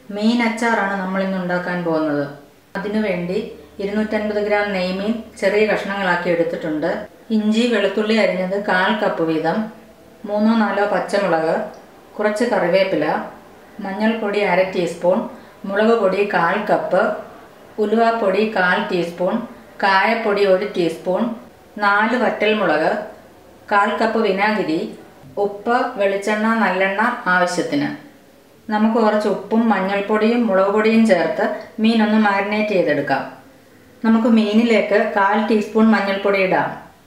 മീൻ അച്ചാറാണ് നമ്മൾ ഇന്ന് ഉണ്ടാക്കാൻ പോകുന്നത്. അതിനുവേണ്ടി 250 ഗ്രാം നെയ്മീൻ ചെറിയ കഷ്ണങ്ങളാക്കി എടുത്തിട്ടുണ്ട്. ഇഞ്ചി വെളുത്തുള്ളി അരിഞ്ഞത് 1/4 കപ്പ് വീതം, 3-4 പച്ചമുളക്, കുറച്ച് കറിവേപ്പില, മഞ്ഞൾപ്പൊടി 1/2 ടീസ്പൂൺ, മുളക് പൊടി 1/4 കപ്പ്, ഉലുവാപ്പൊടി 1/4 ടീസ്പൂൺ, കായപ്പൊടി 1 ടീസ്പൂൺ, 4 വറ്റൽമുളക്, 1/4 കപ്പ് വിനാഗിരി, ഉപ്പ്, വെളിച്ചെണ്ണ, നല്ലെണ്ണ ആവശ്യത്തിന്. നമുക്ക് കുറച്ച് ഉപ്പും മഞ്ഞൾപ്പൊടിയും മുളക് പൊടിയും ചേർത്ത് മീനൊന്ന് മാരിനേറ്റ് ചെയ്തെടുക്കാം. നമുക്ക് മീനിലേക്ക് 1/4 ടീസ്പൂൺ മഞ്ഞൾപ്പൊടി ഇടാം.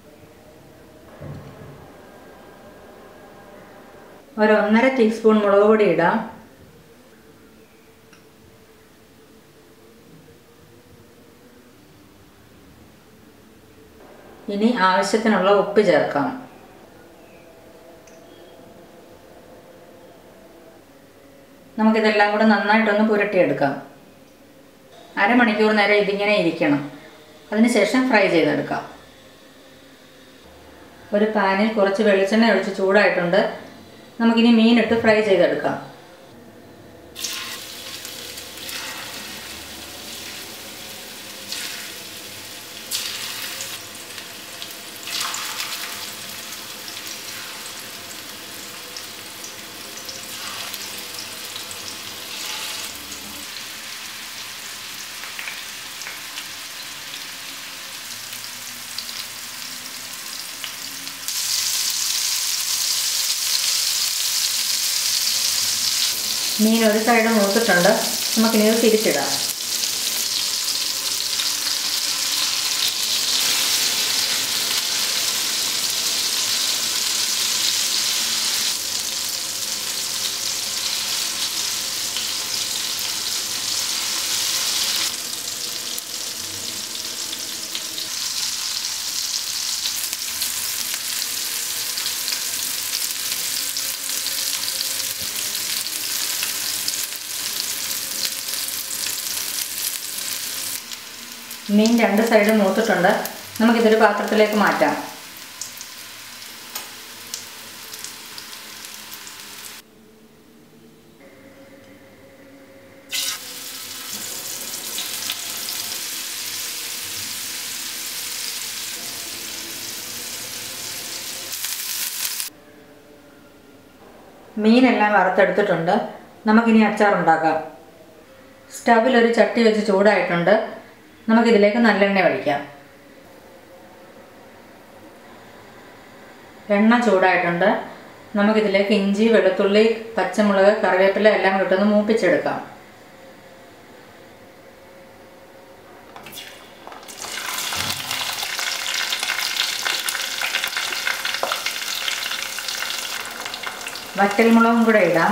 ഒരു 1/2 ടീസ്പൂൺ മുളക് പൊടി ഇടാം. ഇനി ആവശ്യത്തിനുള്ള ഉപ്പ് ചേർക്കാം. നമുക്കിതെല്ലാം കൂടെ നന്നായിട്ടൊന്ന് പുരട്ടിയെടുക്കാം. അരമണിക്കൂർ നേരം ഇതിങ്ങനെ ഇരിക്കണം. അതിനുശേഷം ഫ്രൈ ചെയ്തെടുക്കാം. ഒരു പാനിൽ കുറച്ച് വെളിച്ചെണ്ണ ഒഴിച്ച് ചൂടായിട്ടുണ്ട്. നമുക്കിനി മീനിട്ട് ഫ്രൈ ചെയ്തെടുക്കാം. മീൻ ഒരു സൈഡ് മൂത്തിട്ടുണ്ട്. നമുക്കിനി ഇത് തിരിച്ചിടാം. മീൻ 2 സൈഡും മൂത്തിട്ടുണ്ട്. നമുക്കിതൊരു പാത്രത്തിലേക്ക് മാറ്റാം. മീനെല്ലാം വറുത്തെടുത്തിട്ടുണ്ട്. നമുക്കിനി അച്ചാർ ഉണ്ടാക്കാം. സ്റ്റവിൽ ഒരു ചട്ടി വെച്ച് ചൂടായിട്ടുണ്ട്. നമുക്കിതിലേക്ക് നല്ലെണ്ണ ഒഴിക്കാം. എണ്ണ ചൂടായിട്ടുണ്ട്. നമുക്കിതിലേക്ക് ഇഞ്ചി വെളുത്തുള്ളി പച്ചമുളക് കറിവേപ്പില എല്ലാം ഇട്ടൊന്ന് മൂപ്പിച്ചെടുക്കാം. വറ്റൽമുളകും കൂടെ ഇടാം.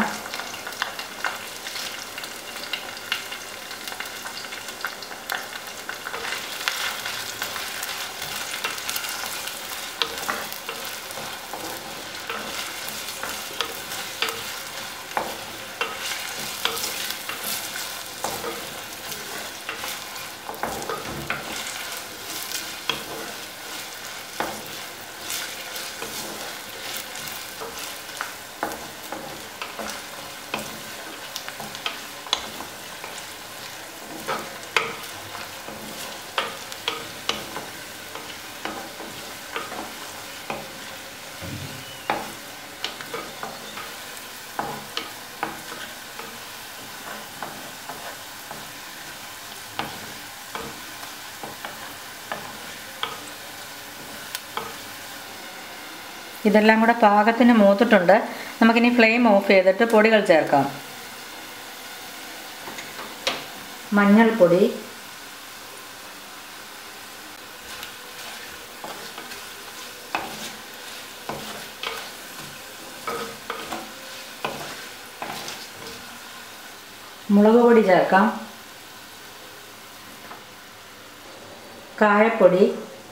ഇതെല്ലാം കൂടെ പാകത്തിന് മൂത്തിട്ടുണ്ട്. നമുക്കിനി ഫ്ലെയിം ഓഫ് ചെയ്തിട്ട് പൊടികൾ ചേർക്കാം. മഞ്ഞൾപ്പൊടി, മുളക് പൊടി ചേർക്കാം, കായപ്പൊടി,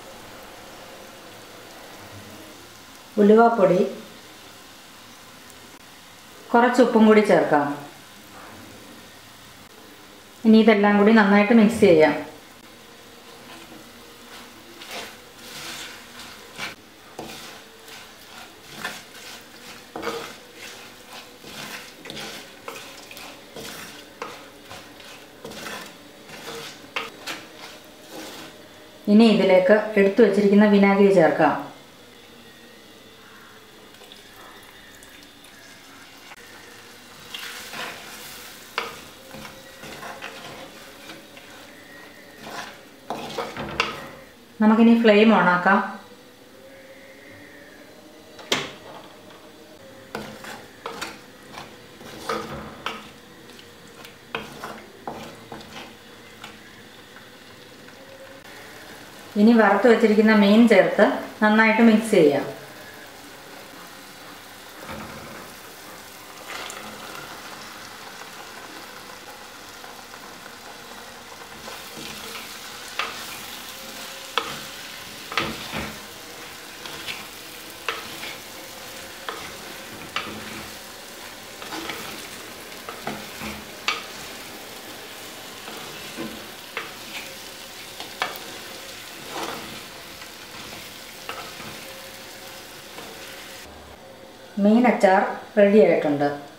ഉലുവാപ്പൊടി, കുറച്ച് ഉപ്പും കൂടി ചേർക്കാം. ഇനി ഇതെല്ലാം കൂടി നന്നായിട്ട് മിക്സ് ചെയ്യാം. ഇനി ഇതിലേക്ക് എടുത്തു വച്ചിരിക്കുന്ന വിനാഗിരി ചേർക്കാം. നമുക്കിനി ഫ്ലെയിം ഓണാക്കാം. ഇനി വറുത്ത് വെച്ചിരിക്കുന്ന മീൻ ചേർത്ത് നന്നായിട്ട് മിക്സ് ചെയ്യാം. മീൻ അച്ചാർ റെഡി ആയിട്ടുണ്ട്.